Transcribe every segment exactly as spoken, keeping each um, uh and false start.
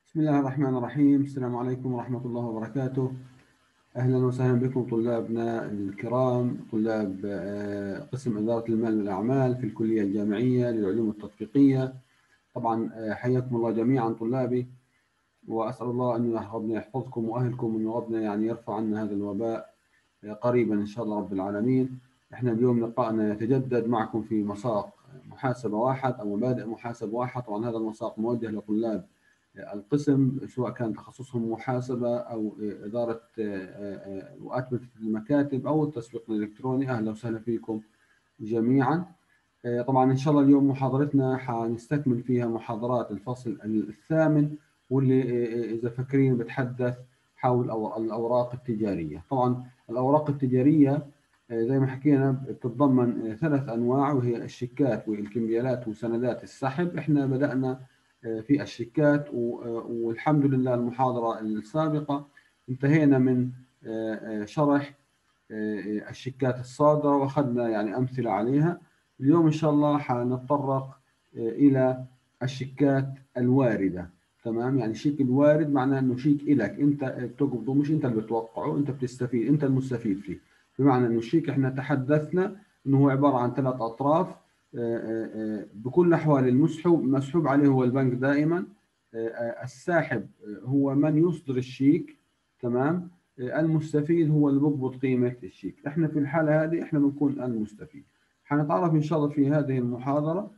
بسم الله الرحمن الرحيم. السلام عليكم ورحمة الله وبركاته. أهلا وسهلا بكم طلابنا الكرام، طلاب آه، قسم إدارة المال والأعمال في الكلية الجامعية للعلوم التطبيقية. طبعا آه، حياكم الله جميعا طلابي، وأسأل الله أن ربنا يحفظكم وأهلكم، وأن ربنا يعني يرفع عنا هذا الوباء آه، قريبا إن شاء الله رب العالمين. إحنا اليوم لقاءنا يتجدد معكم في مساق محاسبة واحد أو مبادئ محاسبة واحد. طبعا هذا المساق موجه لطلاب القسم سواء كان تخصصهم محاسبة أو إدارة وأتمتة المكاتب أو التسويق الإلكتروني. أهلا وسهلا فيكم جميعا. طبعا إن شاء الله اليوم محاضرتنا حنستكمل فيها محاضرات الفصل الثامن، واللي إذا فاكرين بتحدث حول الأوراق التجارية. طبعا الأوراق التجارية زي ما حكينا بتتضمن ثلاث أنواع، وهي الشيكات والكمبيالات وسندات السحب. إحنا بدأنا في الشيكات، والحمد لله المحاضرة السابقة انتهينا من شرح الشيكات الصادرة وأخذنا يعني أمثلة عليها. اليوم إن شاء الله حنتطرق إلى الشيكات الواردة. تمام، يعني شيك الوارد معناه إنه شيك إلك أنت بتقبضه، مش أنت اللي بتوقعه، أنت بتستفيد، أنت المستفيد فيه. بمعنى إنه الشيك إحنا تحدثنا إنه هو عبارة عن ثلاث أطراف. بكل أحوال المسحوب مسحوب عليه هو البنك دائما. الساحب هو من يصدر الشيك، تمام. المستفيد هو اللي بيقبض قيمة الشيك. احنا في الحالة هذه احنا بنكون المستفيد. حنتعرف ان شاء الله في هذه المحاضرة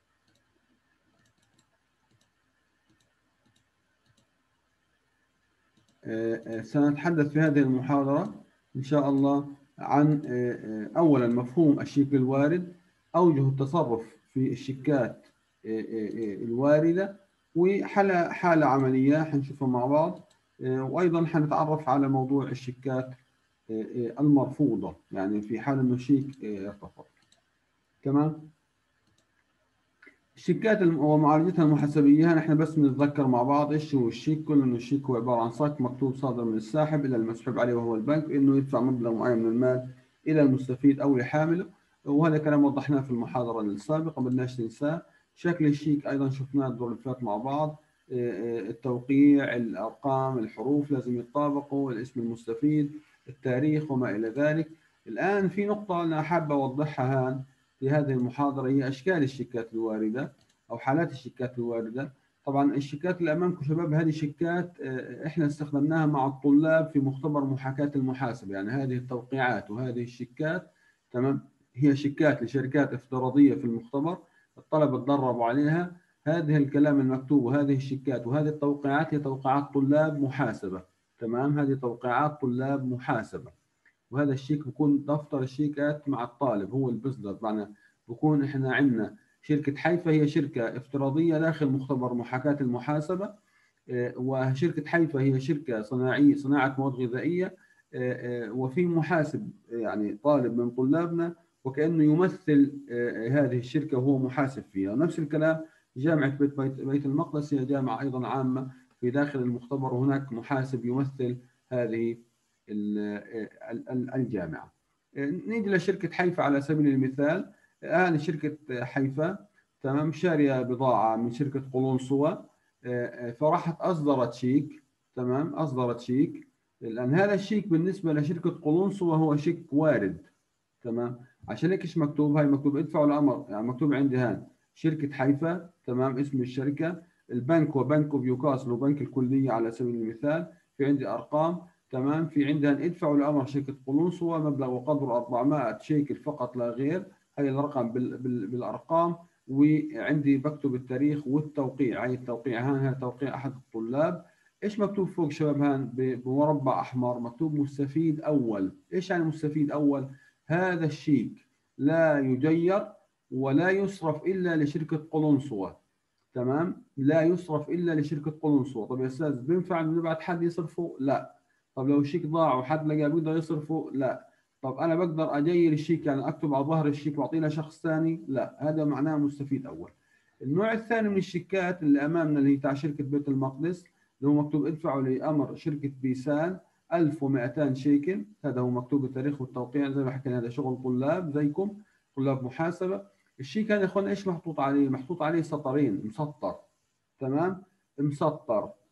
سنتحدث في هذه المحاضرة ان شاء الله عن اولا مفهوم الشيك الوارد، اوجه التصرف في الشيكات الواردة، وحالة حالة عملية حنشوفها مع بعض. وايضا حنتعرف على موضوع الشيكات المرفوضة، يعني في حال انه شيك ارتفض. تمام. الشيكات ومعالجتها المحاسبية، نحن بس بنتذكر مع بعض ايش هو الشيك. كل انه الشيك هو عبارة عن صك مكتوب صادر من الساحب الى المسحوب عليه وهو البنك، انه يدفع مبلغ معين من المال الى المستفيد او لحامله. وهذا كلام وضحناه في المحاضرة السابقة، ما بدناش ننساه. شكل الشيك ايضا شفناه الدور اللي فات مع بعض. التوقيع، الارقام، الحروف لازم يتطابقوا، الاسم المستفيد، التاريخ وما الى ذلك. الان في نقطة انا حابة اوضحها هان في هذه المحاضرة، هي أشكال الشيكات الواردة أو حالات الشيكات الواردة. طبعا الشيكات اللي أمامكم شباب هذه شيكات إحنا استخدمناها مع الطلاب في مختبر محاكاة المحاسبة. يعني هذه التوقيعات وهذه الشيكات، تمام، هي شيكات لشركات افتراضية في المختبر، الطلبة تدربوا عليها. هذه الكلام المكتوب وهذه الشيكات وهذه التوقيعات هي توقيعات طلاب محاسبة. تمام، هذه توقيعات طلاب محاسبة. وهذا الشيك بكون دفتر الشيكات مع الطالب هو اللي بيصدر. معنى بكون احنا عندنا شركة حيفا، هي شركة افتراضية داخل مختبر محاكاة المحاسبة. وشركة حيفا هي شركة صناعية، صناعة مواد غذائية. وفي محاسب يعني طالب من طلابنا وكأنه يمثل هذه الشركة وهو محاسب فيها. نفس الكلام جامعة بيت, بيت, بيت المقدس هي جامعة أيضا عامة في داخل المختبر، وهناك محاسب يمثل هذه الجامعة. نيجي لشركة حيفا على سبيل المثال. الآن شركة حيفا، تمام، شارية بضاعة من شركة قلنسوة، فراحت أصدرت شيك. تمام، أصدرت شيك. لأن هذا الشيك بالنسبة لشركة قلنسوة هو شيك وارد. تمام، عشان هيك ايش مكتوب؟ هاي مكتوب ادفعوا الأمر، يعني مكتوب عندي هان شركة حيفا، تمام، اسم الشركة. البنك هو بنك اوف نيوكاسل وبنك الكلية على سبيل المثال. في عندي أرقام، تمام. في عندها ادفعوا الأمر شركة قلنسوة مبلغ وقدره أربعمائة شيكل فقط لا غير. هي الرقم بال بال بالأرقام، وعندي بكتب التاريخ والتوقيع. هاي التوقيع هان هي توقيع أحد الطلاب. ايش مكتوب فوق شباب هان بمربع أحمر؟ مكتوب مستفيد أول. ايش يعني مستفيد أول؟ هذا الشيك لا يجير ولا يصرف إلا لشركة قلنسوة. تمام، لا يصرف إلا لشركة قلنسوة. طب يا أستاذ بينفع إنه نبعت حد يصرفه؟ لا. طب لو الشيك ضاع وحد لقاه بيقدر يصرفه؟ لا. طب أنا بقدر أجير الشيك، يعني أكتب على ظهر الشيك وأعطيه لشخص ثاني؟ لا. هذا معناه مستفيد أول. النوع الثاني من الشيكات اللي أمامنا اللي هي تاع شركة بيت المقدس، اللي هو مكتوب ادفعوا لأمر شركة بيسان ألف ومئتين شيكل. هذا هو مكتوب التاريخ والتوقيع زي ما حكينا، هذا شغل طلاب زيكم، طلاب محاسبة. الشيك هذا يا اخوان ايش محطوط عليه؟ محطوط عليه سطرين مسطر. تمام، مسطر.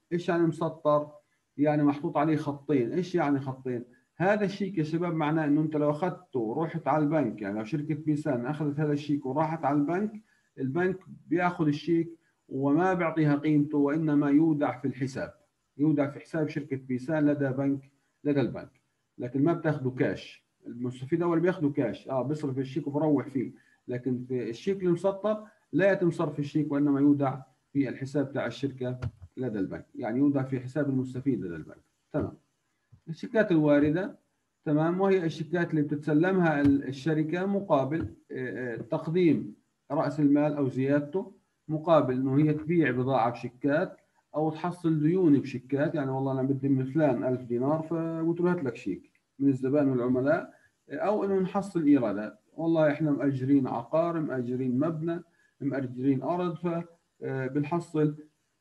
ايش يعني مسطر؟ يعني محطوط عليه خطين. ايش يعني خطين؟ هذا الشيك يا شباب معناه انه انت لو اخذته ورحت على البنك، يعني لو شركه بيسان اخذت هذا الشيك وراحت على البنك، البنك بياخذ الشيك وما بيعطيها قيمته، وانما يودع في الحساب، يودع في حساب شركه بيسان لدى بنك لدى البنك، لكن ما بتاخذه كاش. المستفيد اول بياخذه كاش، اه بيصرف الشيك وبروح فيه، لكن في الشيك المسطر لا يتم صرف الشيك، وانما يودع في الحساب تاع الشركه لدى البنك، يعني يودع في حساب المستفيد لدى البنك. تمام. الشيكات الوارده، تمام، وهي الشيكات اللي بتتسلمها الشركه مقابل تقديم راس المال او زيادته، مقابل انه هي تبيع بضاعه بشيكات او تحصل ديون بشيكات. يعني والله انا بدي من فلان ألف دينار فقلت له هات لك شيك من الزبائن والعملاء، او انه نحصل ايرادات، والله احنا مأجرين عقار، مأجرين مبنى، مأجرين ارض، فبنحصل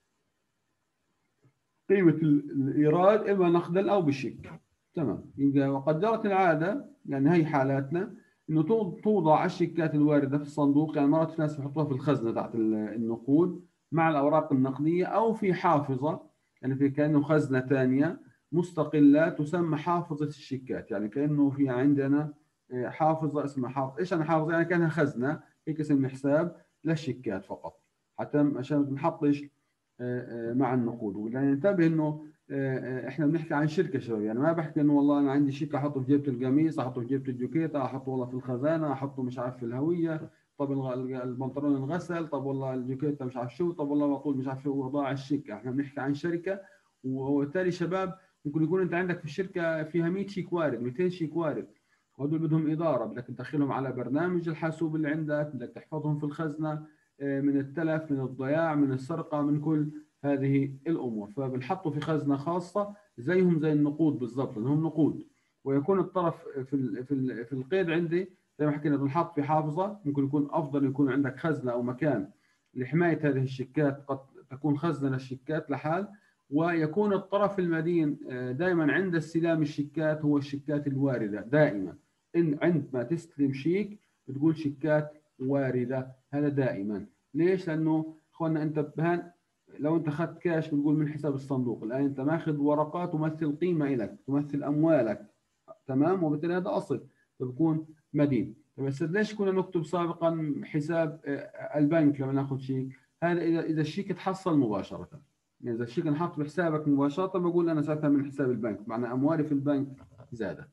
قيمة الإيراد إما نقدا أو بشيك. تمام. يبقى وقد جرت العادة، يعني هي حالاتنا، إنه توضع الشيكات الواردة في الصندوق، يعني مرات في ناس بيحطوها في الخزنة تحت النقود مع الأوراق النقدية، أو في حافظة، يعني في كأنه خزنة ثانية مستقلة تسمى حافظة الشيكات. يعني كأنه في عندنا حافظة اسمها حافظة. إيش أنا حافظة؟ يعني كأنها خزنة هيك اسم حساب للشيكات فقط، حتى عشان ما نحطش مع النقود. ولننتبه انه احنا بنحكي عن شركه شباب، يعني ما بحكي انه والله انا عندي شيك احطه في جيبه القميص، احطه في جيبه الجوكيته، احطه والله في الخزانه، احطه مش عارف في الهويه، طب البنطلون انغسل، طب والله الجوكيته مش عارف شو، طب والله بطول مش عارف شو ضاع الشيك. احنا بنحكي عن شركه، وبالتالي شباب ممكن يكون انت عندك في الشركه فيها مية شيك وارد، مئتين شيك وارد، وهدول بدهم اداره، بدك تدخلهم على برنامج الحاسوب اللي عندك، بدك تحفظهم في الخزنه من التلف، من الضياع، من السرقه، من كل هذه الامور. فبنحطه في خزنه خاصه زيهم زي النقود بالضبط، لانهم نقود. ويكون الطرف في ال في ال في القيد عندي زي ما حكينا بنحط في حافظه. ممكن يكون افضل يكون عندك خزنه او مكان لحمايه هذه الشيكات، قد تكون خزنه للشيكات لحال. ويكون الطرف المدين دائما عند استلام الشيكات هو الشيكات الوارده دائما. ان عندما تستلم شيك بتقول شيكات وارده، هذا دائما. ليش؟ لانه اخوانا انت بهان لو انت اخذت كاش بنقول من حساب الصندوق، الان انت ماخذ ورقات تمثل قيمه لك، تمثل اموالك، تمام، وبالتالي هذا اصل، فبكون مدين. بس ليش كنا نكتب سابقا حساب البنك لما ناخذ شيك؟ هذا اذا اذا الشيك تحصل مباشره، يعني اذا الشيك انحط بحسابك مباشره بقول انا ساعتها من حساب البنك، معنى اموالي في البنك زادت.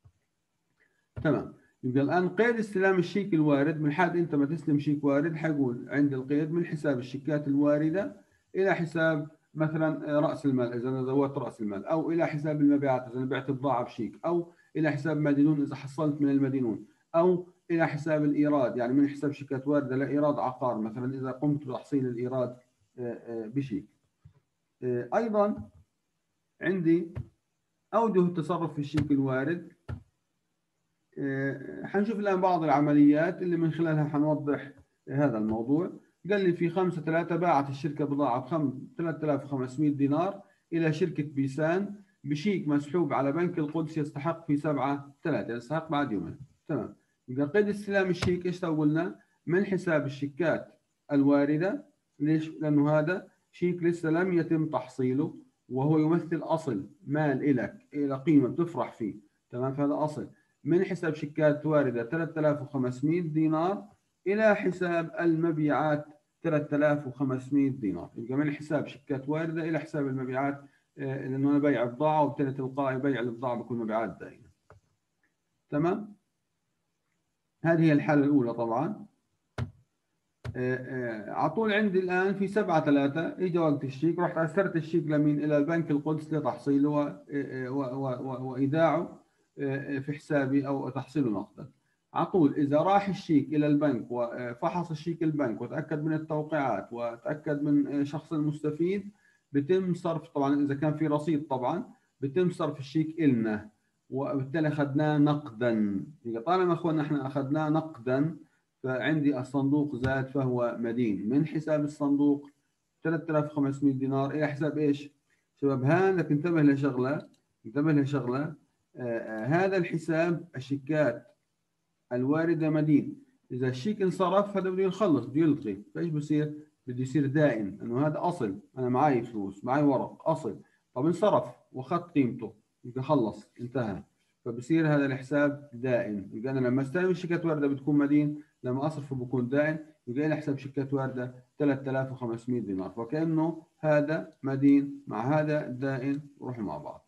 تمام. يبقى الان قيد استلام الشيك الوارد، من حد انت ما تستلم شيك وارد حيقول عند القيد من حساب الشيكات الوارده الى حساب مثلا راس المال اذا انا زودت راس المال، او الى حساب المبيعات اذا انا بعت بضاعه بشيك، او الى حساب مدينون اذا حصلت من المدينون، او الى حساب الايراد، يعني من حساب شيكات وارده لايراد عقار مثلا اذا قمت بتحصيل الايراد بشيك. ايضا عندي اوجه التصرف في الشيك الوارد. حنشوف الآن بعض العمليات اللي من خلالها حنوضح هذا الموضوع. قال لي في خمسة ثلاثة باعت الشركة بضاعة ب ثلاثة آلاف وخمسمئة دينار إلى شركة بيسان بشيك مسحوب على بنك القدس يستحق في سبعة ثلاثة، يستحق بعد يومين. تمام. يبقى قيد استلام الشيك ايش قلنا؟ من حساب الشيكات الواردة. ليش؟ لأنه هذا شيك لسه لم يتم تحصيله، وهو يمثل أصل مال إلك، إلى قيمة بتفرح فيه. تمام. فهذا أصل من حساب شيكات واردة ثلاثة آلاف وخمسمئة دينار إلى حساب المبيعات ثلاثة آلاف وخمسمئة دينار. يبقى من حساب شيكات واردة إلى حساب المبيعات، لأنه أنا بيع بضاعة وبالتالي تلقائي بيع البضاعة بكون مبيعات دائما. تمام. هذه هي الحالة الأولى طبعا. على طول عندي الآن في سبعة ثلاثة إجا وقت الشيك، رحت أرسلت الشيك لمين؟ إلى البنك القدس لتحصيله وإيداعه في حسابي أو تحصيله نقدا. على طول إذا راح الشيك إلى البنك وفحص الشيك البنك وتأكد من التوقيعات وتأكد من شخص المستفيد، بتم صرف طبعا إذا كان في رصيد، طبعا بتم صرف الشيك إلنا، وبالتالي أخذناه نقدا. طالما أخوانا إحنا أخذناه نقدا فعندي الصندوق زاد فهو مدين. من حساب الصندوق ثلاثة آلاف وخمسمئة دينار إلى حساب إيش؟ شباب هان لك انتبه لشغلة، انتبه لشغلة. آه آه هذا الحساب الشيكات الواردة مدين. إذا الشيك انصرف هذا بده يخلص، بده يلغي، فإيش بصير؟ بده يصير دائن، انه هذا اصل، انا معي فلوس، معي ورق اصل، طب انصرف واخذت قيمته، يبقى خلص انتهى، فبصير هذا الحساب دائن. يبقى انا لما استلم شيكات وارده بتكون مدين، لما اصرفه بكون دائن، يبقى لي حساب شيكات وارده ثلاثة آلاف وخمسمئة دينار، فكانه هذا مدين مع هذا دائن وروحوا مع بعض.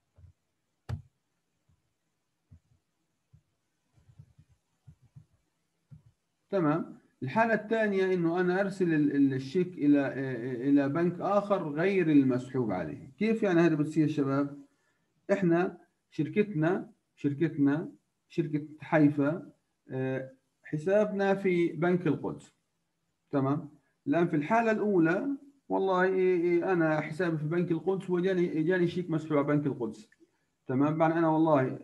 تمام. الحالة الثانية انه انا ارسل الشيك الى الى بنك اخر غير المسحوب عليه. كيف يعني هذا بتصير شباب؟ احنا شركتنا شركتنا شركة حيفا حسابنا في بنك القدس. تمام. الان في الحالة الاولى والله انا حسابي في بنك القدس وجاني اجاني شيك مسحوب على بنك القدس. تمام. بعد انا والله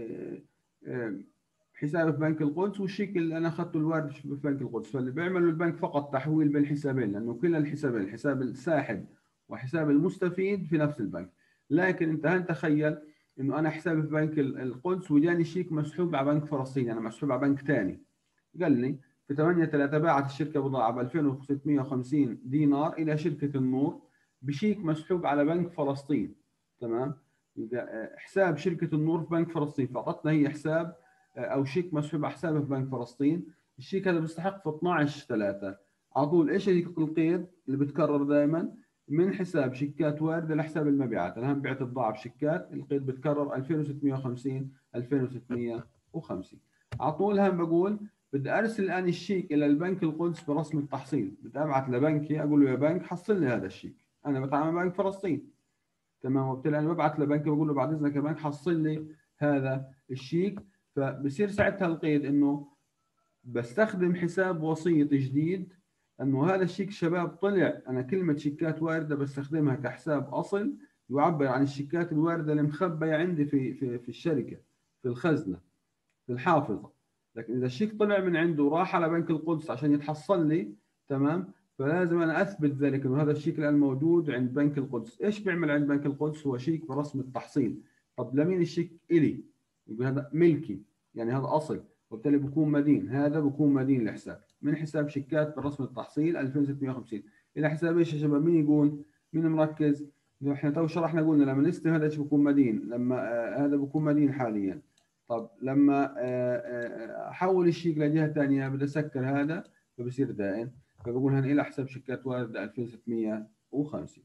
حسابي في بنك القدس والشيك اللي انا اخذته الوارد في بنك القدس، فاللي بيعملوا البنك فقط تحويل بين الحسابين، لانه كلا الحسابين، الحساب الساحب وحساب المستفيد في نفس البنك. لكن انت هل تخيل انه انا حسابي في بنك القدس وجاني شيك مسحوب على بنك فلسطين، انا مسحوب على بنك ثاني. قال لي في ثمانية ثلاثة باعت الشركه بضاعه ب ألفين وستمئة وخمسين دينار الى شركه النور بشيك مسحوب على بنك فلسطين. تمام. حساب شركه النور في بنك فلسطين، فاعطتنا هي حساب او شيك مسحوب على حسابه في بنك فلسطين. الشيك هذا بيستحق في اثنعش ثلاثة. على طول ايش القيد اللي بتكرر دائما؟ من حساب شيكات وارده لحساب المبيعات. انا هم بعت بضاعه بشيكات، القيد بتكرر ألفين وستمئة وخمسين ألفين وستمئة وخمسين. على طول هم بقول بدي ارسل الان الشيك الى البنك القدس برسم التحصيل، بدي ابعث لبنكي اقول له يا بنك حصل لي هذا الشيك، انا بتعامل مع بنك فلسطين. تمام. وبالتالي انا ببعث لبنكي بقول له بعد اذنك يا بنك حصل لي هذا الشيك. فبصير ساعتها القيد انه بستخدم حساب وسيط جديد، انه هذا الشيك شباب طلع، انا كلمه شيكات وارده بستخدمها كحساب اصل يعبر عن الشيكات الوارده اللي مخبيه عندي في في في الشركه، في الخزنه، في الحافظه. لكن اذا الشيك طلع من عنده وراح على بنك القدس عشان يتحصل لي، تمام، فلازم انا اثبت ذلك انه هذا الشيك الان موجود عند بنك القدس. ايش بيعمل عند بنك القدس؟ هو شيك برسم التحصيل. طب لمين الشيك؟ الي، يبقى هذا ملكي، يعني هذا اصل، وبالتالي بكون مدين، هذا بكون مدين الحساب من حساب شيكات برسم التحصيل ألفين وستمئة وخمسين الى حساب ايش يا شباب؟ مين يقول؟ مين مركز؟ احنا تو شرحنا قلنا لما نستلم هذا ايش بكون مدين، لما آه هذا بكون مدين حاليا. طب لما آه آه احول الشيك لجهه ثانيه بدي اسكر هذا فبصير دائن، فبقول هنا الى حساب شيكات وارده ألفين وستمئة وخمسين.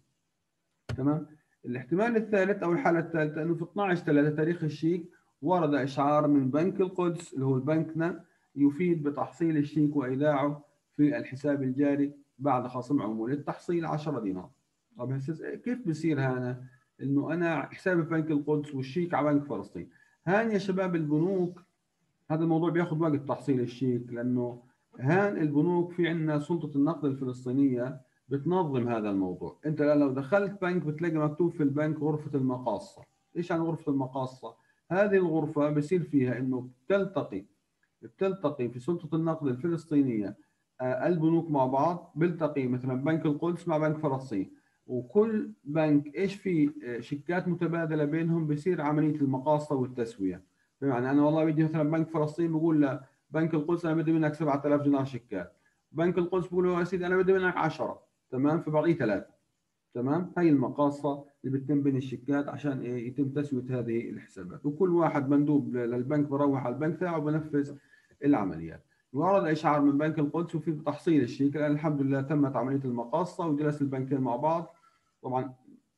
تمام. الاحتمال الثالث او الحاله الثالثه انه في اثنعش ثلاثة تاريخ الشيك ورد اشعار من بنك القدس اللي هو بنكنا يفيد بتحصيل الشيك وايداعه في الحساب الجاري بعد خصم عمولة التحصيل عشرة دينار. طب كيف بصير هذا؟ انه انا حسابي في بنك القدس والشيك على بنك فلسطين. هان يا شباب البنوك هذا الموضوع بياخذ وقت تحصيل الشيك، لانه هان البنوك في عندنا سلطه النقد الفلسطينيه بتنظم هذا الموضوع. انت لو دخلت بنك بتلاقي مكتوب في البنك غرفه المقاصه. ايش عن غرفه المقاصه؟ هذه الغرفه بصير فيها انه بتلتقي بتلتقي في سلطه النقد الفلسطينيه البنوك مع بعض، بيلتقي مثلا بنك القدس مع بنك فلسطين، وكل بنك ايش في شيكات متبادله بينهم، بصير عمليه المقاصه والتسويه. بمعنى انا والله بدي مثلا بنك فلسطين بقول لبنك القدس انا بدي منك سبعة آلاف دينار شيكات، بنك القدس بقول له يا سيدي انا بدي منك عشرة، تمام، فبعطيه ثلاثه. تمام. هي المقاصه اللي بتتم بين الشيكات عشان إيه؟ يتم تسويه هذه الحسابات، وكل واحد مندوب للبنك بروح على البنك تاعه وبنفذ العمليات. ورد اشعار من بنك القدس وفي تحصيل الشيك، الان الحمد لله تمت عمليه المقاصه وجلس البنكين مع بعض طبعا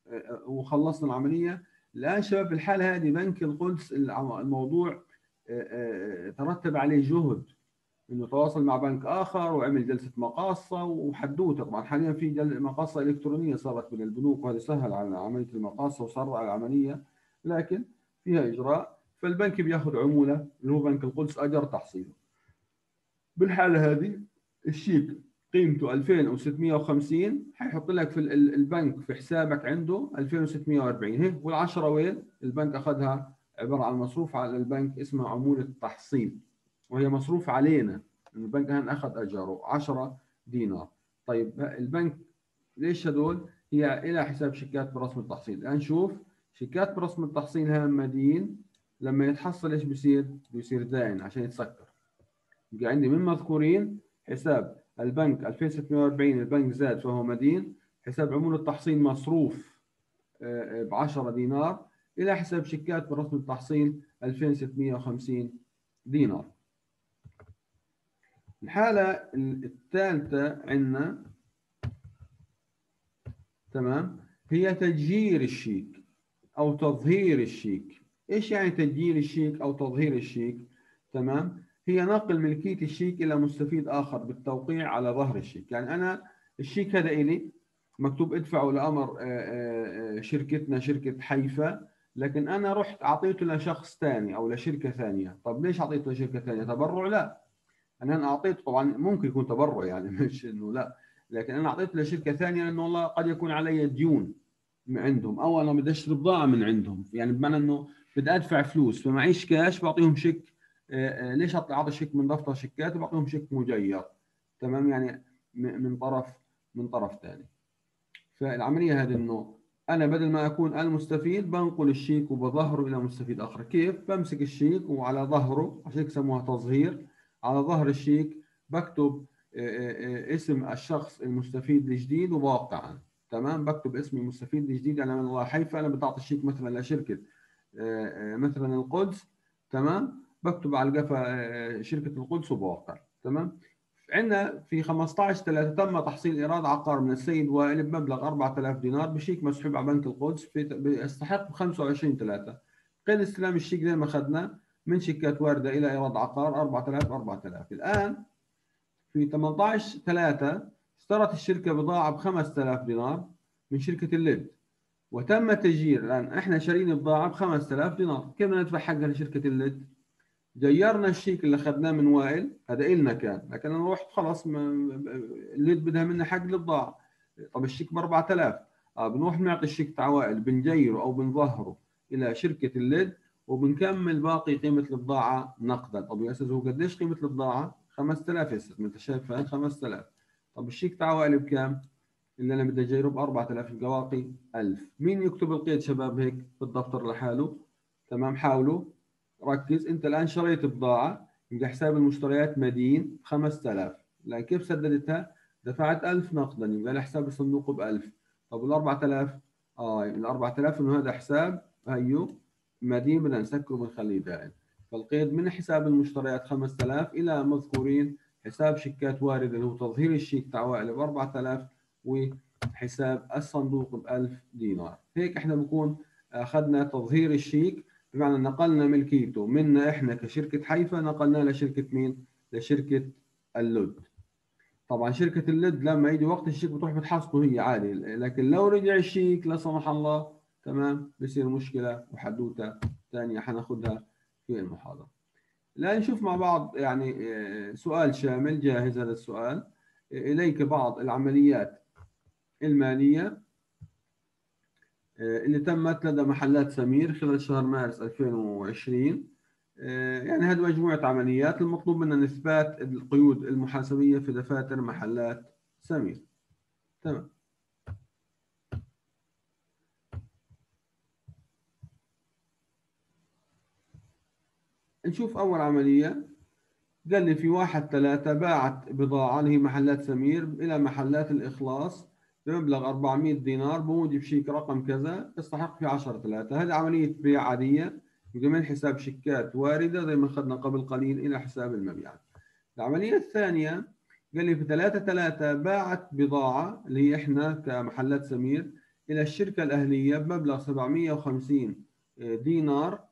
وخلصنا العمليه. الان شباب في الحاله هذه بنك القدس الموضوع ترتب عليه جهد انه تواصل مع بنك اخر وعمل جلسه مقاصه وحدوته. طبعا حاليا في مقاصه الكترونيه صارت بين البنوك وهذا سهل على عمليه المقاصه وسرع العمليه، لكن فيها اجراء. فالبنك بياخذ عموله اللي هو بنك القدس اجر تحصيله. بالحاله هذه الشيك قيمته ألفين وستمئة وخمسين حيحط لك في البنك في حسابك عنده ألفين وستمئة وأربعين، هيك. والعشرة وين؟ البنك اخذها عباره عن مصروف على البنك اسمها عموله تحصيل، وهي مصروف علينا. البنك هان اخذ اجره عشرة دينار. طيب البنك ليش هدول؟ هي الى حساب شيكات برسم التحصيل. الان شوف شيكات برسم التحصيل هان مدين، لما يتحصل ايش بيصير؟ بيصير دائن عشان يتسكر. يبقى عندي من مذكورين حساب البنك ألفين وستمئة وأربعين البنك زاد فهو مدين، حساب عمولة التحصيل مصروف ب عشرة دينار، إلى حساب شيكات برسم التحصيل ألفين وستمئة وخمسين دينار. الحالة الثالثة عندنا تمام هي تسجير الشيك أو تظهير الشيك. إيش يعني تسجيل الشيك أو تظهير الشيك؟ تمام، هي نقل ملكية الشيك إلى مستفيد آخر بالتوقيع على ظهر الشيك. يعني أنا الشيك هذا إلي مكتوب ادفعوا لأمر شركتنا شركة حيفا، لكن أنا رحت أعطيته لشخص ثاني أو لشركة ثانية. طب ليش أعطيته لشركة ثانية؟ تبرع؟ لا، أنا أعطيته طبعا ممكن يكون تبرع يعني مش إنه لا، لكن أنا أعطيته لشركة ثانية لأنه والله قد يكون علي ديون من عندهم، او انا بدي اشتري بضاعه من عندهم، يعني بمعنى انه بدي ادفع فلوس فمعيش كاش بعطيهم شيك. آه، آه، ليش اعطي شيك من دفتر شيكات وبعطيهم شيك مجير؟ تمام، يعني من طرف من طرف ثاني. فالعمليه هذه انه انا بدل ما اكون المستفيد بنقل الشيك وبظهره الى مستفيد اخر. كيف؟ بمسك الشيك وعلى ظهره، عشان هيك سموها تظهير، على ظهر الشيك بكتب اسم الشخص المستفيد الجديد وبوقع. تمام، بكتب اسم المستفيد الجديد. يعني من الله حيفا انا بدي اعطي الشيك مثلا لشركه مثلا القدس، تمام، بكتب على القفا شركه القدس وبوقع. تمام. عندنا في خمسة عشر ثلاثة تم تحصيل ايراد عقار من السيد وائل بمبلغ أربعة آلاف دينار بشيك مسحوب على بنك القدس في بيستحق ب خمسة وعشرين ثلاثة. قيد استلام الشيك زي ما اخذنا من شيكات وارده الى ايراد عقار أربعة آلاف أربعة آلاف. الان في ثمانية عشر ثلاثة اشترت الشركه بضاعه ب خمسة آلاف دينار من شركه الليد، وتم تسجيل. الان احنا شارين بضاعه ب خمسة آلاف دينار، كيف بدنا ندفع حقها لشركه الليد؟ جيرنا الشيك اللي اخذناه من وائل، هذا إلنا كان، لكن انا رحت خلاص الليد بدها منا حق البضاعه. طب الشيك ب أربعة آلاف، آه بنروح نعطي الشيك تاع وائل بنجيره او بنظهره الى شركه الليد وبنكمل باقي قيمه البضاعه نقدا. طب يا استاذ هو قديش قيمه البضاعه؟ خمسة آلاف يا استاذ، ما انت شايف خمسة آلاف. طب الشيك تاع وائل بكام؟ اللي انا بدي اجيره ب أربعة آلاف، البواقي ألف. مين يكتب القيد شباب هيك في الدفتر لحاله؟ تمام، حاولوا ركز. انت الان شريت بضاعه، يبقى حساب المشتريات مدين خمسة آلاف، لكن كيف سددتها؟ دفعت ألف نقدا، يبقى حساب الصندوق ب ألف. طب ال أربعة آلاف؟ اه ال أربعة آلاف انه هذا حساب هيو مدين بدنا نسكره بنخليه دائم. فالقيد من حساب المشتريات خمسة آلاف الى مذكورين حساب شيكات وارده اللي هو تظهير الشيك تاع وائل ب أربعة آلاف وحساب الصندوق ب ألف دينار. هيك احنا بكون اخذنا تظهير الشيك، بمعنى نقلنا ملكيته منا احنا كشركه حيفا نقلناه لشركه مين؟ لشركه اللد. طبعا شركه اللد لما يجي وقت الشيك بتروح بتحصله هي عادي، لكن لو رجع الشيك لا سمح الله تمام بصير مشكله وحدوته ثانيه حناخذها في المحاضره. الان نشوف مع بعض يعني سؤال شامل جاهز. هذا السؤال اليك بعض العمليات الماليه اللي تمت لدى محلات سمير خلال شهر مارس ألفين وعشرين. يعني هذه مجموعة عمليات المطلوب منا إثبات القيود المحاسبية في دفاتر محلات سمير. تمام. نشوف أول عملية. قال لي في واحد ثلاثة باعت بضاعة اللي هي محلات سمير إلى محلات الإخلاص بمبلغ أربعمئة دينار بموجب شيك رقم كذا يستحق في عشرة ثلاثة. هذه عملية بيع عادية من حساب شيكات واردة زي ما أخذنا قبل قليل إلى حساب المبيعات. العملية الثانية قال لي في ثلاثة ثلاثة باعت بضاعة اللي هي إحنا كمحلات سمير إلى الشركة الأهلية بمبلغ سبعمئة وخمسين دينار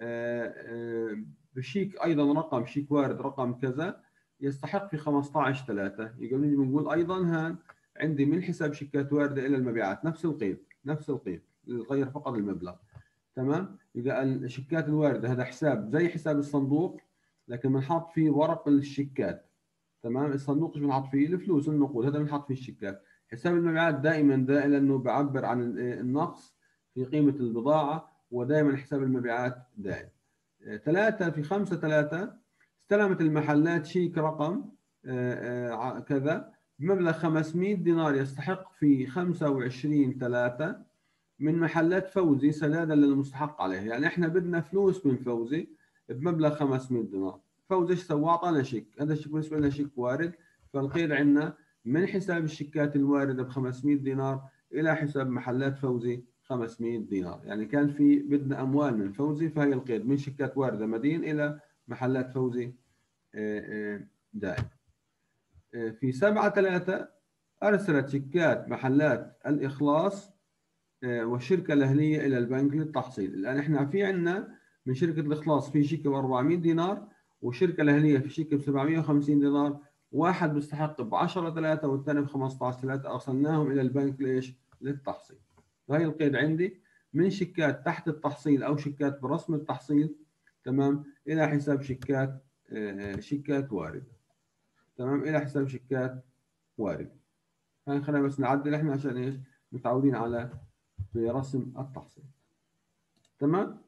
بشيك أيضا رقم شيك وارد رقم كذا يستحق في خمسة عشر ثلاثة. يقول لي بنقول أيضا هان عندي من حساب شيكات واردة إلى المبيعات نفس القيد نفس القيد غير فقط المبلغ. تمام. إذا الشيكات الواردة هذا حساب زي حساب الصندوق لكن بنحط فيه ورق الشيكات. تمام. الصندوق ايش بنحط فيه؟ الفلوس النقود، هذا بنحط فيه الشيكات. حساب المبيعات دائما ده لانه بعبر عن النقص في قيمه البضاعه، ودائما حساب المبيعات دائم. ثلاثة في خمسة ثلاثة استلمت المحلات شيك رقم كذا بمبلغ خمسمئة دينار يستحق في خمسة وعشرين ثلاثة من محلات فوزي سدادا للمستحق عليه. يعني احنا بدنا فلوس من فوزي بمبلغ خمسمئة دينار. فوزي ايش سوى؟ اعطانا شيك، هذا الشيك بالنسبه لنا شيك وارد فالقيد عندنا من حساب الشيكات الوارده ب خمسمئة دينار الى حساب محلات فوزي خمسمئة دينار، يعني كان في بدنا اموال من فوزي، فهي القيد من شيكات وارده مدين الى محلات فوزي دائم. في سبعة ثلاثة ارسلت شيكات محلات الاخلاص والشركه الاهليه الى البنك للتحصيل. الان احنا في عندنا من شركه الاخلاص في شيكه ب أربعمئة دينار، والشركه الاهليه في شيكه ب سبعمئة وخمسين دينار، واحد بيستحق ب عشرة ثلاثة والثاني ب خمسة عشر ثلاثة، ارسلناهم الى البنك ليش؟ للتحصيل. فهي القيد عندي من شيكات تحت التحصيل او شيكات برسم التحصيل، تمام، الى حساب شيكات شيكات وارده، تمام، الى حساب شيكات وارده. هاي خلينا بس نعدل احنا عشان ايش؟ متعودين على في رسم التحصيل. تمام.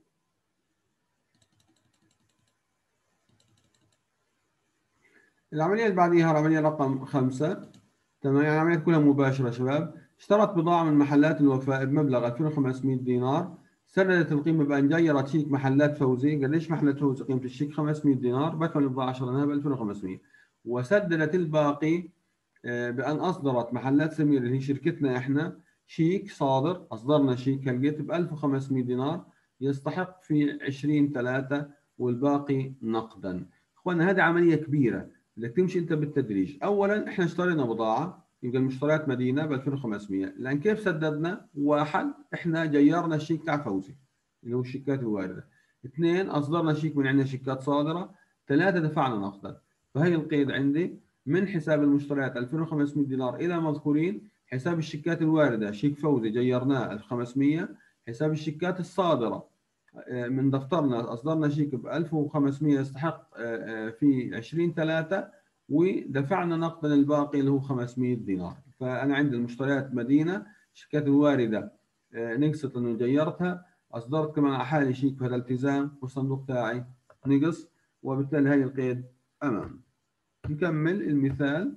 العملية اللي بعديها العملية رقم خمسة، تمام، يعني العملية كلها مباشرة شباب. اشترت بضاعة من محلات الوفاء بمبلغ ألفين وخمسمئة دينار، سددت القيمة بأن جيرت شيك محلات فوزي. قديش محلات فوزي قيمة الشيك؟ خمسمئة دينار، بدفع البضاعة شريناها ب ألفين وخمسمئة، وسددت الباقي بأن أصدرت محلات سمير اللي هي شركتنا إحنا شيك صادر، أصدرنا شيك هلقيت ب ألف وخمسمئة دينار يستحق في عشرين ثلاثة والباقي نقدا. إخوانا هذه عملية كبيرة بدك تمشي أنت بالتدريج. أولا إحنا اشترينا بضاعة، يبقى المشتريات مدينة ب ألفين وخمسمئة، لأن كيف سددنا؟ واحد إحنا جيرنا الشيك تاع فوزي اللي هو الشيكات الواردة، اثنين أصدرنا شيك من عندنا شيكات صادرة، ثلاثة دفعنا نقدا. فهي القيد عندي من حساب المشتريات ألفين وخمسمئة دينار إلى مذكورين حساب الشيكات الواردة شيك فوزي جيرناه ألف وخمسمئة، حساب الشيكات الصادرة من دفترنا أصدرنا شيك ب ألف وخمسمئة يستحق في عشرين ثلاثة ودفعنا نقدا الباقي اللي هو خمسمئة دينار. فأنا عندي المشتريات مدينة، الشيكات الواردة نقصت لأنه جيرتها، أصدرت كمان على حالي شيك بهذا الالتزام والصندوق تاعي نقص، وبالتالي هي القيد أمام. نكمل المثال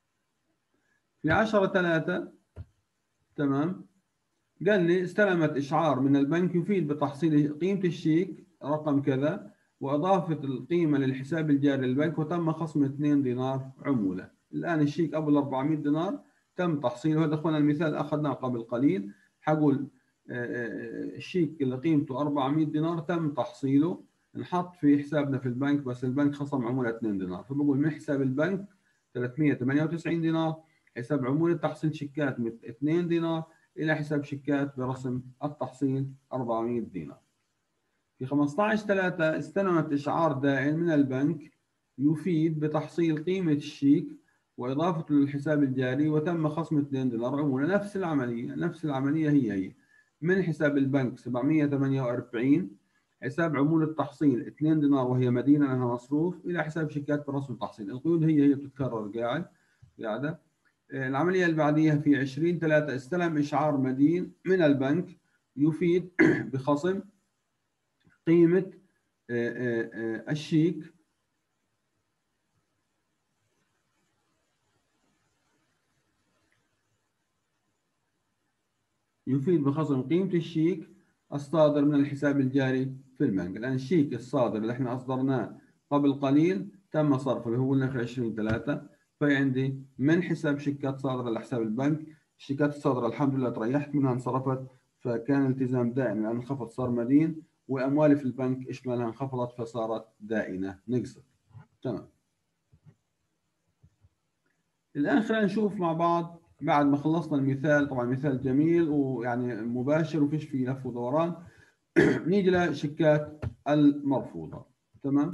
في عشرة ثلاثة، تمام، قال لي استلمت إشعار من البنك يفيد بتحصيل قيمة الشيك رقم كذا وإضافة القيمة للحساب الجاري للبنك، وتم خصم اثنين دينار عمولة. الآن الشيك أبو ال أربعمئة دينار تم تحصيله. هذا أخونا المثال أخذناه قبل قليل، حقول الشيك اللي قيمته أربعمئة دينار تم تحصيله، نحط في حسابنا في البنك، بس البنك خصم عمولة اثنين دينار، فبقول من حساب البنك ثلاثمئة وثمانية وتسعين دينار، حساب عمولة تحصيل شيكات اثنين دينار، إلى حساب شيكات برسم التحصيل أربعمئة دينار. في خمسة عشر ثلاثة استلمت إشعار دائن من البنك يفيد بتحصيل قيمة الشيك وإضافته للحساب الجاري وتم خصم اثنين دينار عمولة. نفس العملية نفس العملية هي هي من حساب البنك سبعمئة وثمانية وأربعين، حساب عمولة تحصيل اثنين دينار وهي مدينة لها مصروف، إلى حساب شيكات برسم التحصيل. القيود هي هي بتتكرر قاعد قاعدة. العملية اللي بعديها في عشرين ثلاثة استلم إشعار مدين من البنك يفيد بخصم قيمة الشيك يفيد بخصم قيمة الشيك الصادر من الحساب الجاري في البنك. الآن الشيك الصادر اللي احنا أصدرناه قبل قليل تم صرفه اللي هو قلنا في عشرين ثلاثة، في عندي من حساب شيكات صادرة لحساب البنك. الشيكات الصادرة الحمد لله تريحت منها انصرفت، فكان التزام دائم الآن انخفض صار مدين، وأموالي في البنك إيش مالها انخفضت فصارت دائنة نقصت. تمام. الآن خلينا نشوف مع بعض بعد ما خلصنا المثال، طبعا مثال جميل ويعني مباشر وفيش فيه لف ودوران. نيجي للشيكات المرفوضة. تمام.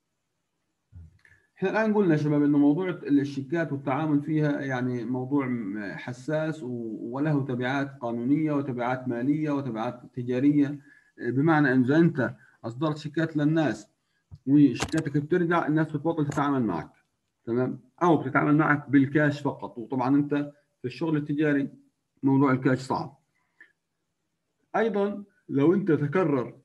احنا الآن قلنا شباب إنه موضوع الشيكات والتعامل فيها يعني موضوع حساس وله تبعات قانونية وتبعات مالية وتبعات تجارية، بمعنى إنه إذا أنت أصدرت شيكات للناس وشيكاتك بترجع، الناس بتبطل تتعامل معك، تمام، أو بتتعامل معك بالكاش فقط، وطبعا أنت في الشغل التجاري موضوع الكاش صعب. أيضا لو أنت تكرر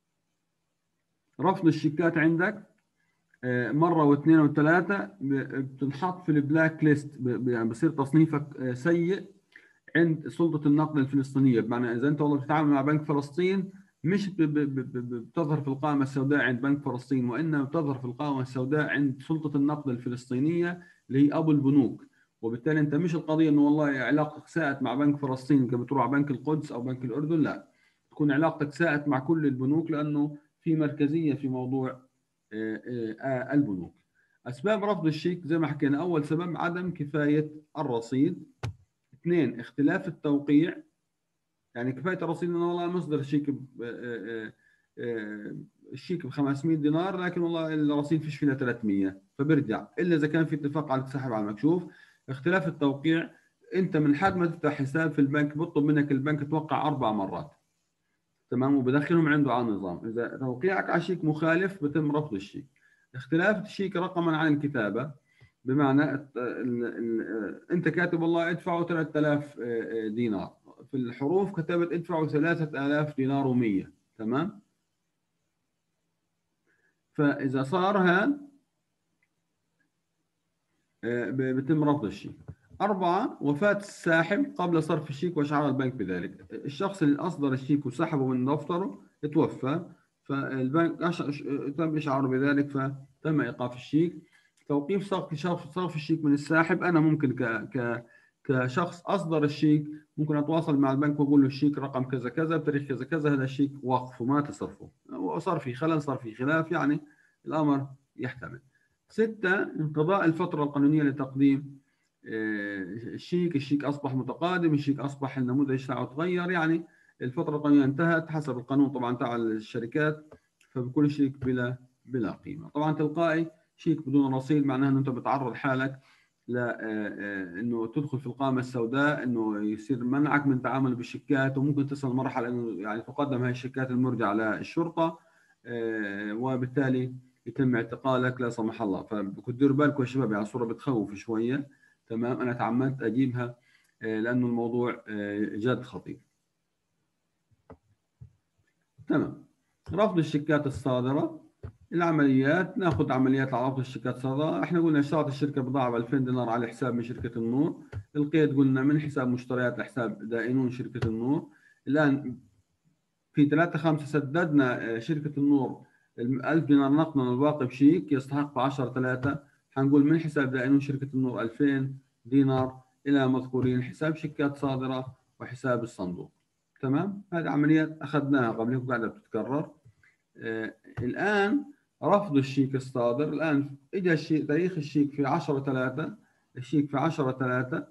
رفض الشيكات عندك مرة واثنين وثلاثة بتنحط في البلاك ليست، يعني بصير تصنيفك سيء عند سلطة النقد الفلسطينية. بمعنى إذا أنت والله بتتعامل مع بنك فلسطين مش ب- ب- ب- ب- بتظهر في القائمة السوداء عند بنك فلسطين، وإنما بتظهر في القائمة السوداء عند سلطة النقد الفلسطينية اللي هي أبو البنوك. وبالتالي أنت مش القضية إنه والله علاقتك ساءت مع بنك فلسطين إنك بتروح على بنك القدس أو بنك الأردن، لا، تكون علاقتك ساءت مع كل البنوك، لأنه في مركزية في موضوع آه، آه، آه، البنوك. أسباب رفض الشيك زي ما حكينا، أول سبب عدم كفاية الرصيد. اثنين، اختلاف التوقيع. يعني كفايه الرصيد انه والله مصدر الشيك ب- آه، آه، آه، الشيك ب خمسمائة دينار، لكن والله الرصيد فيش فيه ثلاثمائة، فبرجع الا اذا كان في اتفاق على السحب على المكشوف. اختلاف التوقيع، انت من حد ما تفتح حساب في البنك بيطلب منك البنك توقع اربع مرات، تمام، وبدخلهم عنده على النظام. اذا توقيعك على شيك مخالف بتم رفض الشيك. اختلاف الشيك رقما عن الكتابه، بمعنى ال- ال- ال- انت كاتب والله ادفعوا ثلاثة آلاف دينار، في الحروف كتبت ادفعوا ثلاثة آلاف دينار و100، تمام. فاذا صار هذا آه، ب- بتم رفض الشيك. أربعة، وفاة الساحب قبل صرف الشيك وإشعار البنك بذلك. الشخص اللي أصدر الشيك وسحبه من دفتره توفى، فالبنك أش- تم إشعاره بذلك فتم إيقاف الشيك. توقيف صرف صرف صرف الشيك من الساحب، أنا ممكن ك ك كشخص أصدر الشيك ممكن أتواصل مع البنك وأقول له الشيك رقم كذا كذا بتاريخ كذا كذا، هذا الشيك وقف وما تصرفه، وصار في خلل، صار في خلاف، يعني الأمر يحتمل. ستة، انقضاء الفترة القانونية لتقديم آه، الشيك. الشيك أصبح متقادم، الشيك أصبح النموذج تاعه تغير، يعني الفترة القانونية انتهت حسب القانون طبعا تاع الشركات، فبكون الشيك بلا بلا قيمة. طبعا تلقائي شيك بدون رصيد معناه أنه أنت بتعرض حالك ل آه، آه، انه تدخل في القائمه السوداء، انه يصير منعك من التعامل بالشيكات، وممكن تصل مرحله انه يعني تقدم هاي الشيكات المرجعه للشرطه، آه، وبالتالي يتم اعتقالك لا سمح الله. فبكون ديروا بالكم يا شباب، يعني صورة بتخوف شوية، تمام. أنا تعمدت أجيبها آه، لأنه الموضوع آه، جد خطير. تمام. رفض الشيكات الصادرة. العمليات، ناخذ عمليات على رفض الشيكات الصادرة. احنا قلنا اشترت الشركة بضاعة ب ألفين دينار على حساب من شركة النور. القيد قلنا من حساب مشتريات لحساب دائنون شركة النور. الآن في ثلاثة خمسة سددنا آه، شركة النور ألف دينار نقدا والباقي بشيك يستحق عشرة ثلاثة. حنقول من حساب دائنون شركة النور ألفين دينار إلى مذكورين حساب شيكات صادرة وحساب الصندوق. تمام، هذه عمليات أخذناها قبل هيك قاعدة بتتكرر. آه الآن رفض الشيك الصادر. الآن إجا الشيك، تاريخ الشيك في عشرة ثلاثة، الشيك في عشرة ثلاثة،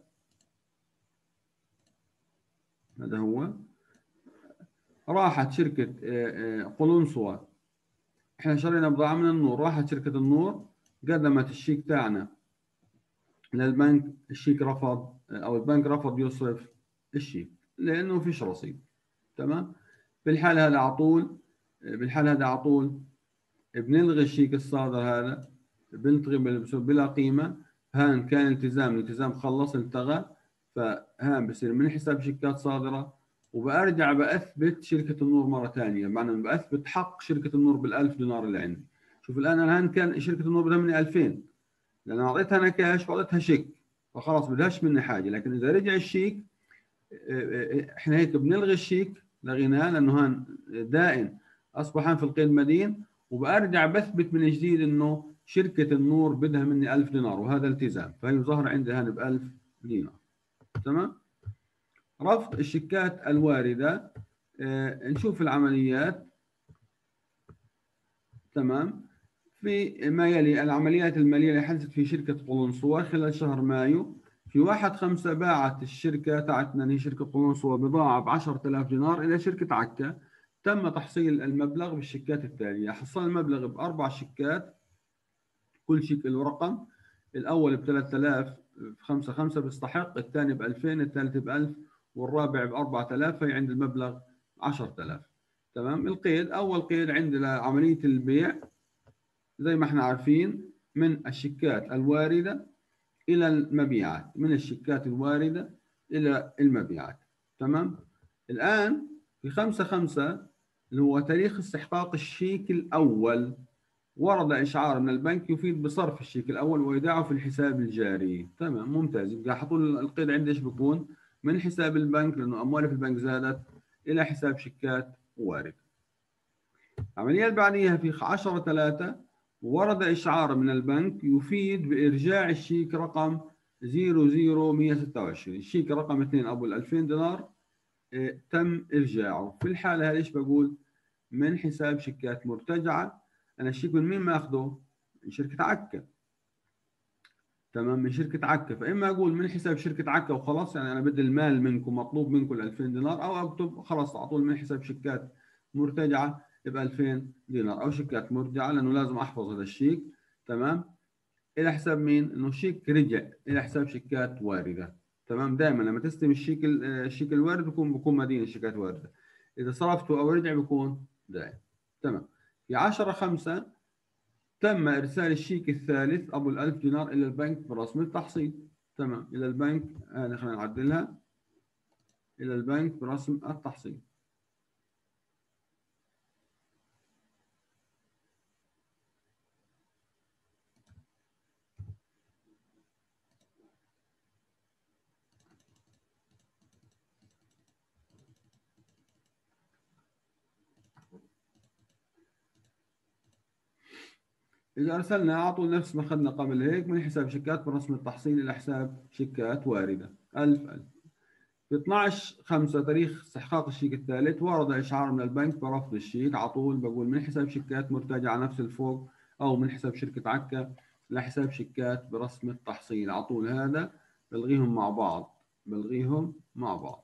هذا هو. راحت شركة آه، آه، قلنسوة، احنا شرينا بضاعة من النور، راحت شركة النور قدمت الشيك تاعنا للبنك، الشيك رفض او البنك رفض يصرف الشيك لانه ما فيش رصيد، تمام. بالحالة هذا على طول بالحالة هذا على طول بنلغي الشيك الصادر هذا، بنلغي بلا قيمة. هان كان التزام، الالتزام خلص التغى، فهان بصير من حساب شيكات صادرة، وبرجع بأثبت شركة النور مرة ثانية، معنى بأثبت حق شركة النور بالألف دينار اللي عندي. شوف الآن أنا هان كان شركة النور بدها مني ألفين، لأن أعطيتها أنا كاش وأعطيتها شيك، فخلاص بدهاش مني حاجة. لكن إذا رجع الشيك، إحنا هيك بنلغي الشيك، لغيناه لأنه هان دائن أصبح في القيد مدين، وبأرجع بثبت من جديد إنه شركة النور بدها مني ألف دينار، وهذا التزام، فهي ظهر عندي هان ب ألف دينار، تمام. رفض الشيكات الواردة. آه، نشوف العمليات، تمام. في ما يلي العمليات المالية اللي حدثت في شركة قلنسوة خلال شهر مايو. في واحد خمسة باعت الشركة تاعتنا اللي هي شركة قلنسوة بضاعة ب عشرة آلاف دينار إلى شركة عكا. تم تحصيل المبلغ بالشيكات التالية. حصل المبلغ بأربع شيكات، كل شيك له رقم. الأول ب ثلاثة آلاف خمسة خمسة بيستحق، الثاني ب ألفين، الثالث ب ألف، والرابع ب أربعة آلاف، فهي عند المبلغ عشرة آلاف، تمام. القيد، أول قيد عندنا عملية البيع زي ما احنا عارفين من الشيكات الواردة إلى المبيعات، من الشيكات الواردة إلى المبيعات، تمام. الآن في خمسة خمسة اللي هو تاريخ استحقاق الشيك الأول، ورد إشعار من البنك يفيد بصرف الشيك الأول وإيداعه في الحساب الجاري، تمام، ممتاز. يبقى حطوا القيد عندي إيش بكون؟ من حساب البنك لأنه أموالي في البنك زادت إلى حساب شيكات وارد، العملية اللي بعديها في عشرة ثلاثة ورد إشعار من البنك يفيد بإرجاع الشيك رقم صفر صفر مئة وستة وعشرين، الشيك رقم اثنين أبو ألفين دينار اه تم إرجاعه. في الحالة هذه إيش بقول؟ من حساب شيكات مرتجعة. أنا الشيك من مين ماخذه؟ من شركة عكا. تمام، من شركة عكا. فإما أقول من حساب شركة عكا وخلاص، يعني أنا بدي المال منكم، مطلوب منكم ال ألفين دينار، أو أكتب خلاص على طول من حساب شيكات مرتجعة ب ألفين دينار أو شيكات مرجعة، لأنه لازم أحفظ هذا الشيك. تمام، إلى حساب مين؟ إنه الشيك رجع إلى حساب شيكات واردة. تمام، دائما لما تستلم الشيك الشيك الوارد بيكون بيكون مدين الشيكات واردة. إذا صرفته أو رجع بيكون دائم. تمام. في عشرة خمسة تم إرسال الشيك الثالث أبو الألف دينار إلى البنك برسم التحصيل. تمام، إلى البنك، هذه خلينا نعدلها، إلى البنك برسم التحصيل. إذا أرسلنا على طول نفس ما أخذنا قبل هيك، من حساب شيكات برسم التحصيل إلى حساب شيكات واردة ألف ألف. في اثنعش خمسة تاريخ استحقاق الشيك الثالث ورد إشعار من البنك برفض الشيك. على طول بقول من حساب شيكات مرتجعة نفس الفوق، أو من حساب شركة عكا لحساب شيكات برسم التحصيل. على طول هذا بلغيهم مع بعض، بلغيهم مع بعض.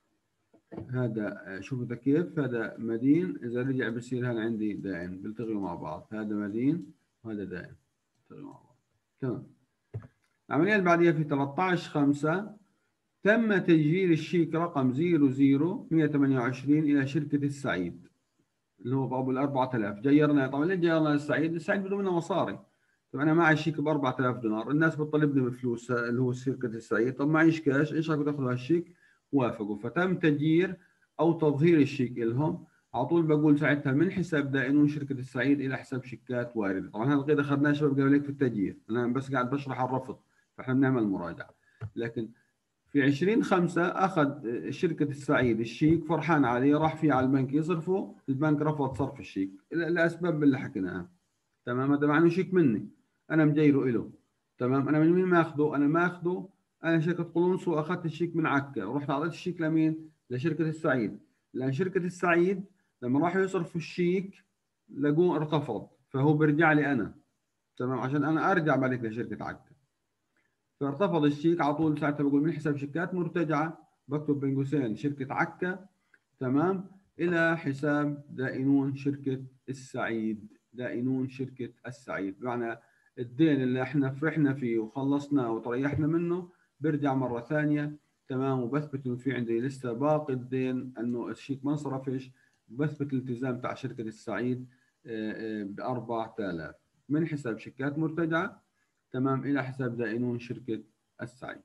هذا شوفوا كيف، هذا مدين، إذا رجع بصير هذا عندي دائن، بلتغيوا مع بعض. هذا مدين وهذا دائن، بلتغيوا مع بعض. تمام. العملية اللي بعديها في ثلاثة عشر خمسة تم تسجيل الشيك رقم صفر صفر مئة وثمانية وعشرين إلى شركة السعيد اللي هو بأبو ال أربعة آلاف. جيرنا طبعا، ليش جيرنا السعيد؟ السعيد بده منه مصاري. طب أنا معي شيك ب أربعة آلاف دينار، الناس بتطالبني بفلوس اللي هو شركة السعيد، طب معيش كاش، إيش رايكم تاخذوا هالشيك؟ وافقوا، فتم تسجيل أو تظهير الشيك لهم. على طول بقول ساعتها من حساب دائنون شركة السعيد إلى حساب شيكات واردة. طبعا هذا القيد أخذناه شباب قبل هيك في التسجيل، أنا بس قاعد بشرح الرفض، فإحنا بنعمل مراجعة. لكن في عشرين خمسة أخذ شركة السعيد الشيك، فرحان عليه، راح فيه على البنك يصرفه، البنك رفض صرف الشيك لأسباب اللي حكيناها. تمام، هذا مع إنه شيك مني، أنا مجيره إله. تمام، أنا من مين ماخذه؟ أنا ماخذه، أنا شركة قلونس، وأخذت الشيك من عكا ورحت أعطيت الشيك لمين؟ لشركة السعيد. لأن شركة السعيد لما راحوا يصرفوا الشيك لقوه ارتفض، فهو بيرجع لي أنا. تمام، عشان أنا أرجع بعد لشركة عكا. فارتفض الشيك، على طول ساعتها بقول من حساب شيكات مرتجعة، بكتب بين قوسين شركة عكا. تمام، إلى حساب دائنون شركة السعيد، دائنون شركة السعيد. بمعنى الدين اللي احنا فرحنا فيه وخلصناه وتريحنا منه برجع مرة ثانية. تمام، وبثبت انه في عندي لسه باقي الدين، انه الشيك ما انصرفش، بثبت الالتزام تاع شركة السعيد ب أربعة آلاف من حساب شيكات مرتجعة. تمام، إلى حساب دائنون شركة السعيد.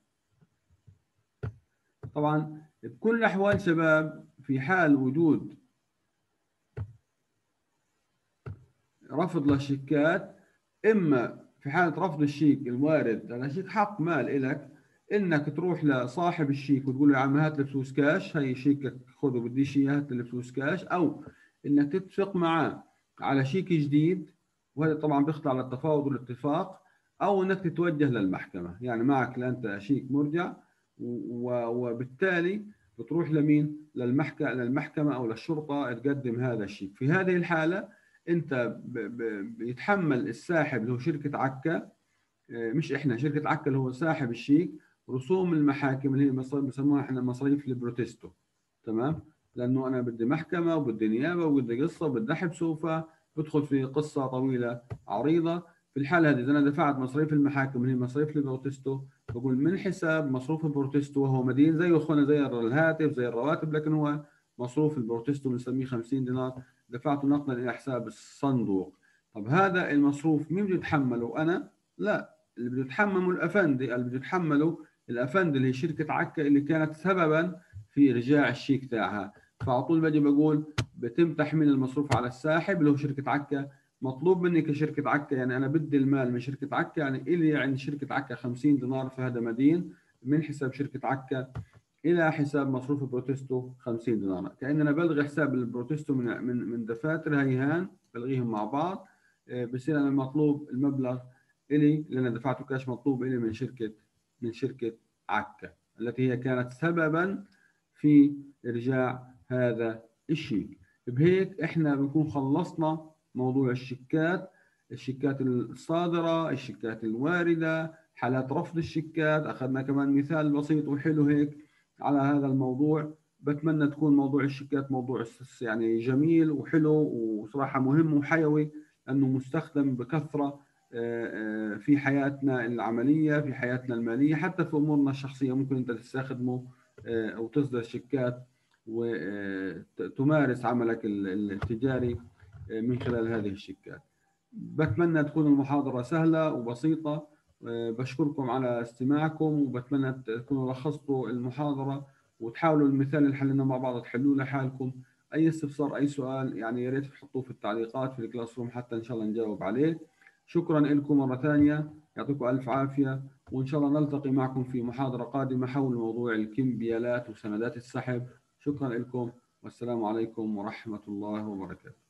طبعا بكل الأحوال شباب، في حال وجود رفض للشيكات، إما في حالة رفض الشيك الوارد على شيك حق مال إلك، إنك تروح لصاحب الشيك وتقول له يا عم هات لي فلوس كاش، هي شيكك خذه بديش إياه، هات لي فلوس كاش. أو إنك تتفق معاه على شيك جديد، وهذا طبعا بيخضع للتفاوض والاتفاق. أو إنك تتوجه للمحكمة، يعني معك لأنت شيك مرجع، وبالتالي بتروح لمين؟ للمحكمة للمحكمة أو للشرطة تقدم هذا الشيك. في هذه الحالة أنت بيتحمل الساحب اللي هو شركة عكا، مش إحنا، شركة عكا اللي هو ساحب الشيك، رسوم المحاكم اللي هي بسموها إحنا مصاريف البروتستو. تمام، لأنه أنا بدي محكمة وبدي نيابة وبدي قصة وبدي أحبسه، فبدخل في قصة طويلة عريضة. في الحالة هذه إذا أنا دفعت مصاريف المحاكم اللي هي مصاريف البروتستو، بقول من حساب مصروف البروتستو، وهو مدين زيه أخونا زي الهاتف زي الرواتب، لكن هو مصروف البروتستو بنسميه خمسين دينار، دفعته نقدا إلى حساب الصندوق. طب هذا المصروف مين بده يتحمله؟ أنا؟ لا، اللي بده يتحمله الأفندي، اللي بده يتحمله الأفندي اللي هي شركة عكا اللي كانت سببا في إرجاع الشيك تاعها. فعلى طول باجي بقول بتم تحميل المصروف على الساحب اللي هو شركة عكا. مطلوب مني كشركة عكا، يعني أنا بدي المال من شركة عكا، يعني إلي عند شركة عكا خمسين دينار، فهذا مدين من حساب شركة عكا إلى حساب مصروف بروتستو خمسين دينار. كأننا بلغي حساب البروتستو من من من دفاتر هيهان، بلغيهم مع بعض. بصير أنا المطلوب المبلغ إلي اللي أنا دفعته كاش مطلوب إلي من شركة من شركة عكا التي هي كانت سببا في إرجاع هذا الشيك. بهيك إحنا بنكون خلصنا موضوع الشيكات، الشيكات الصادرة، الشيكات الواردة، حالات رفض الشيكات. أخذنا كمان مثال بسيط وحلو هيك على هذا الموضوع. بتمنى تكون موضوع الشيكات موضوع يعني جميل وحلو وصراحة مهم وحيوي، لأنه مستخدم بكثرة في حياتنا العملية، في حياتنا المالية، حتى في أمورنا الشخصية ممكن أنت تستخدمه أو تصدر شيكات وتمارس عملك التجاري من خلال هذه الشيكات. بتمنى تكون المحاضرة سهلة وبسيطة. بشكركم على استماعكم، وبتمنى تكونوا لخصتوا المحاضرة وتحاولوا المثال اللي حلينا مع بعض تحلوه لحالكم. أي استفسار أي سؤال يعني يا ريت تحطوه في التعليقات في الكلاس روم حتى إن شاء الله نجاوب عليه. شكرا لكم مرة ثانية، يعطيكم ألف عافية، وإن شاء الله نلتقي معكم في محاضرة قادمة حول موضوع الكمبيالات وسندات السحب. شكرا لكم والسلام عليكم ورحمة الله وبركاته.